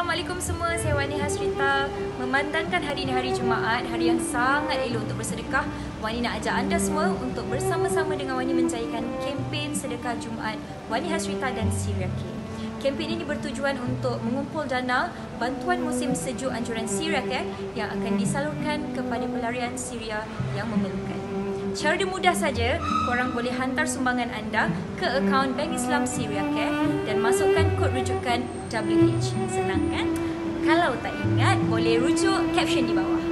Assalamualaikum semua, saya Wani Hasrita. Memandangkan hari ini hari Jumaat, hari yang sangat elok untuk bersedekah, Wani nak ajak anda semua untuk bersama-sama dengan Wani menjayakan kempen sedekah Jumaat Wani Hasrita dan Syria Care. Kempen ini bertujuan untuk mengumpul dana bantuan musim sejuk anjuran Syria Care yang akan disalurkan kepada pelarian Syria yang memerlukan. Cara dia mudah saja, korang boleh hantar sumbangan anda ke akaun Bank Islam Syria Care dan masukkan kod rujukan WH. Senang kan? Kalau tak ingat, boleh rujuk caption di bawah.